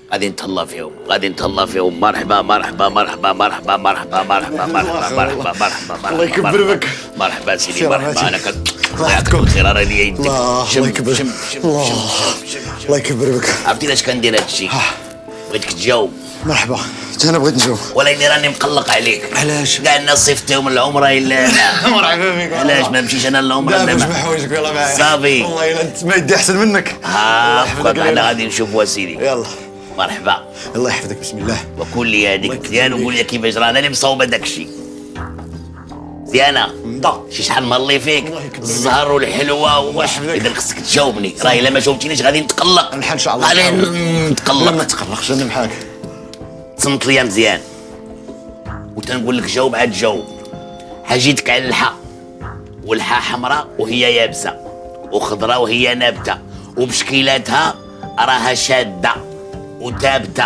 غادي نتهلا فيهم غادي نتهلا فيهم. مرحبا مرحبا مرحبا مرحبا مرحبا مرحبا مرحبا مرحبا مرحبا. الله يكبر بك. مرحبا سيدي مرحبا. انا الله يعطيك الخير راه ليا يديك. الله يكبر. الله يكبر بك. عرفتي علاش كندير هذا الشيء؟ بغيتك تجاوب. مرحبا حتى انا بغيت نجاوب. ولكن راني مقلق عليك. علاش؟ كاع الناس صيفطيهم العمره الا انا. مرحبا بك. علاش ما نمشيش انا للعمره؟ لا باش بحوايجك يلا معايا. صافي والله الا انت ما يدي احسن منك. انا غادي نشوفوا سيدي. يلا مرحبا. الله يحفظك بسم الله. وقول لي هذيك مزيان وقول لي كيفاش راه انا اللي مصوبه داك الشيء. مزيانه. شي شحال من الله فيك الزهر والحلوه واش اذا خصك تجاوبني. راه الا ما جاوبتينيش غادي نتقلق. نحن ان شاء الله غادي نتقلق. لا ما تقلقش انا معاك. تصنت ليا مزيان وتنقول لك جاوب عاد جاوب. حاجيتك على اللحى واللحى حمراء وهي يابسه وخضراء وهي نابته وبشكيلاتها راها شاده وثابته.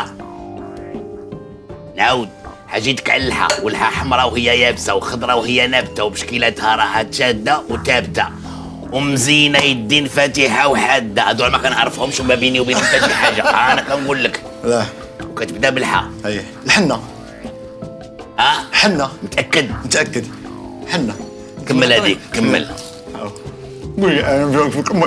نعاود. حاجيتك على اللحى واللحى حمراء وهي يابسه وخضراء وهي نابته وبشكيلاتها راها شاده وثابته ومزينه يدين فاتحه وحاده. هذول ما كنعرفهمش وما بيني وبينهم حتى شي حاجه. انا كنقول لك. لا وكتبدا بالحا. ايه الحنه. حنه. متاكد؟ متاكد. حنه. كمل هذيك كمل. قولي انا نبيعك في كمل.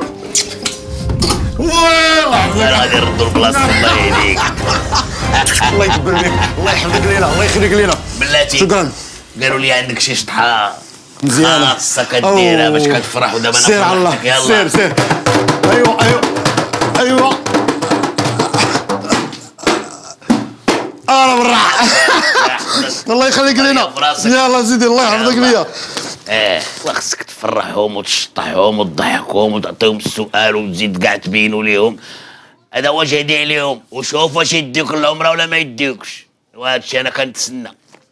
انا غادي نردو لبلاصتك الله يهديك. الله يكبر بك. الله يحفظك لينا الله يخليك لينا. بلاتي شكرا. قالوا لي عندك شي شطحه مزيانه خاصة كديرها باش كتفرح ودابا انا سير على الله. يلا سير سير. ايوا ايوا ايوا انا بالراحه. الله يخليك لينا. يلا زيدي الله يحفظك ليا. خاصك تفرحهم وتشطحهم وتضحكهم وتعطيهم السؤال وتزيد كاع تبينوا ليهم. هذا هو جهدي عليهم وشوف واش يديوك العمره ولا ما يديوكش. وهذا الشيء انا كنتسنى.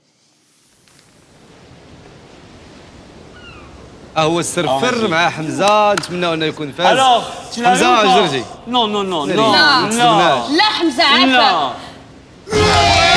هو السرفر مع حمزه. نتمنى انه يكون فاز. حمزه جرجي. نو نو نو نو لا حمزه عافاك.